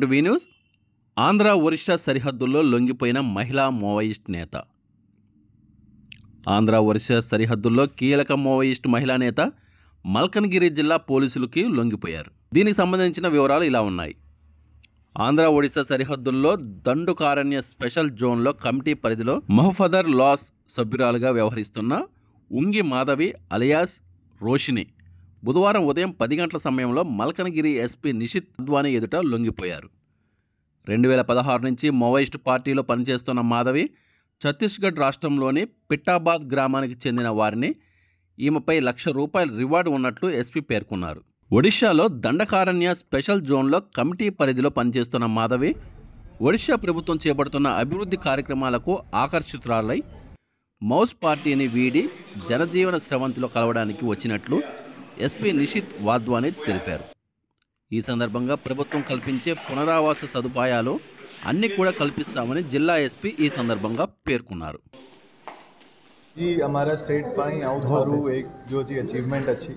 Welcome to V news. Andhra Orissa సరిహద్దుల్లో లొంగిపోయిన మహిళా మావోయిస్ట్ నేత. ఆంధ్ర ఒరిస్సా సరిహద్దుల్లో కీలక మావోయిస్ట్ మహిళా నేత మల్కన్గిరి జిల్లా పోలీసులకి లొంగిపోయారు. దీనికి సంబంధించిన వివరాలు ఇలా ఉన్నాయి. ఆంధ్ర ఒడిశా సరిహద్దుల్లో దండుకారణ్య స్పెషల్ జోన్లో కమిటీ పరిధిలో మహఫదర్ లాస్ సభ్యురాలుగా వ్యవహరిస్తున్న ఉంగి మాధవి అలియాస్ రోషిని బుధవారం ఉదయం 10 గంటల సమయంలో మల్కనగిరి ఎస్పీ నిషిత్ అద్వానీ ఎదుట లొంగిపోయారు. 2016 నుంచి మావోయిస్టు పార్టీలో పనిచేస్తున్న మాధవి ఛత్తీస్గఢ్ రాష్ట్రంలోని పిట్టాబాద్ గ్రామానికి చెందిన వారిని ఈమెపై ₹1,00,000 రివార్డు ఉన్నట్లు ఎస్పీ పేర్కొన్నారు. ఒడిశాలో దండకారణ్య స్పెషల్ జోన్లో కమిటీ పరిధిలో పనిచేస్తున్న మాధవి ఒడిశా ప్రభుత్వం చేపడుతున్న అభివృద్ధి కార్యక్రమాలకు ఆకర్షితురాలై మౌస్ పార్టీని వీడి జనజీవన స్రవంతిలో కలవడానికి వచ్చినట్లు ఎస్పీ నిషిత్ వాద్వానీ తెలిపారు. ఈ సందర్భంగా ప్రభుత్వం కల్పించే పునరావాస సదుపాయాలు అన్ని కూడా కల్పిస్తామని జిల్లా ఎస్పీ ఈ సందర్భంగా పేర్కొన్నారు. जी हमारा स्टेट पाई आउट थारू एक जो जी अचीवमेंट अच्छी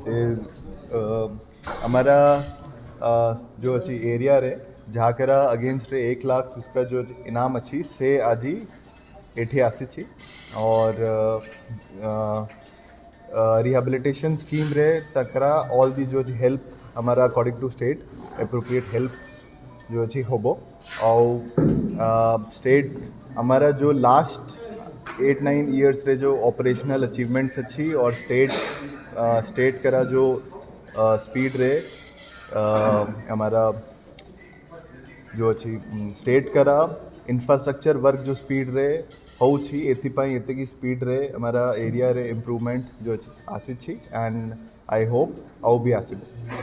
हमारा जो अच्छी एरिया रे झाकरा अगेंस्ट रे 1 लाख उसका जो इनाम अच्छी से आजी एठे आसी छी और रिहेबिलिटेशन स्कीम रे तकरा ऑल दी जो हेल्प हमारा according to state appropriate help जो अच्छी होबो और स्टेट हमारा जो लास्ट 8-9 ईयर्स रे जो ऑपरेशनल अचीवमेंट्स अच्छी और स्टेट करा जो स्पीड रे हमारा जो अच्छी स्टेट करा इंफ्रास्ट्रक्चर वर्क जो स्पीड रे हो छी एथिपाई एते की स्पीड रे हमारा एरिया रे इम्प्रूवमेंट जो अच्छी आसी छी एंड आई होप औ भी आसी.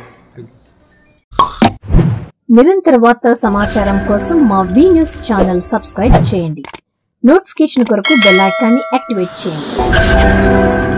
నిరంతర వార్తా సమాచారం కోసం మా వి న్యూస్ ఛానల్ సబ్స్క్రైబ్ చేయండి. నోటిఫికేషన్ కొరకు బెల్ ఐకాన్ని యాక్టివేట్ చేయండి.